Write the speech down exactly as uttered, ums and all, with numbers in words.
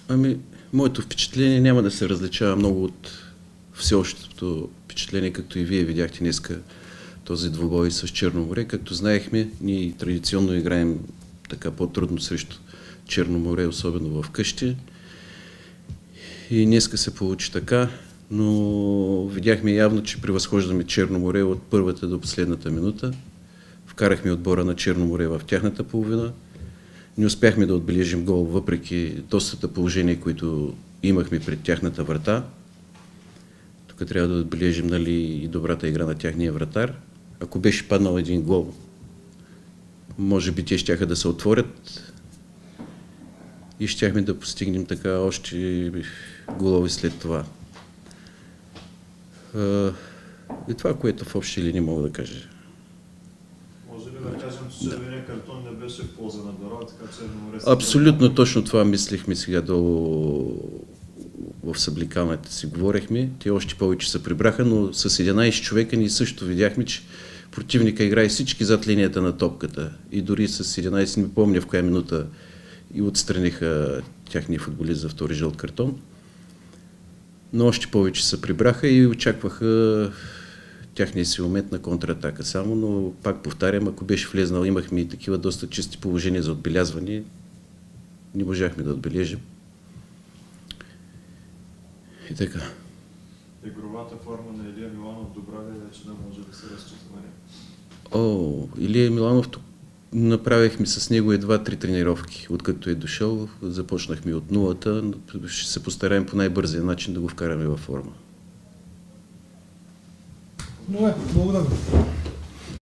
Ами, моето впечатление няма да се различава много от всеобщото впечатление, както и вие видяхте днеска този двубой с Черно море. Както знаехме, ние традиционно играем така по-трудно срещу Черно море, особено в къщи. И днеска се получи така, но видяхме явно, че превъзхождаме Черно море от първата до последната минута. Вкарахме отбора на Черно море в тяхната половина. Не успяхме да отбележим гол, въпреки достата положения, които имахме пред тяхната врата. Тук трябва да отбележим, нали, и добрата игра на тяхния вратар. Ако беше паднал един гол, може би те щяха да се отворят и щяхме да постигнем така още голови след това. И това, което в общи линии мога да кажа. Може ли да кажем, че червения картон не беше в полза на Берова, така че Море... Абсолютно точно това мислихме сега долу в събликалната си говорихме. Те още повече се прибраха, но с единайсет човека ние също видяхме, че противника играе всички зад линията на топката. И дори с единайсет, не помня в коя минута, и отстраниха тяхния футболист за втори жълт картон. Но още повече се прибраха и очакваха тяхния си момент на контратака само, но пак повтарям, ако беше влезнал, имахме и такива доста чисти положения за отбелязване, не можахме да отбележим. И така. Игровата форма на Илия Миланов добра ли е, че да може да се разчитаме? О, Илия Миланов, тук направихме с него едва три тренировки. Откакто е дошъл, започнахме от нулата, но ще се постараем по най-бързия начин да го вкараме във форма. Добре, благодаря.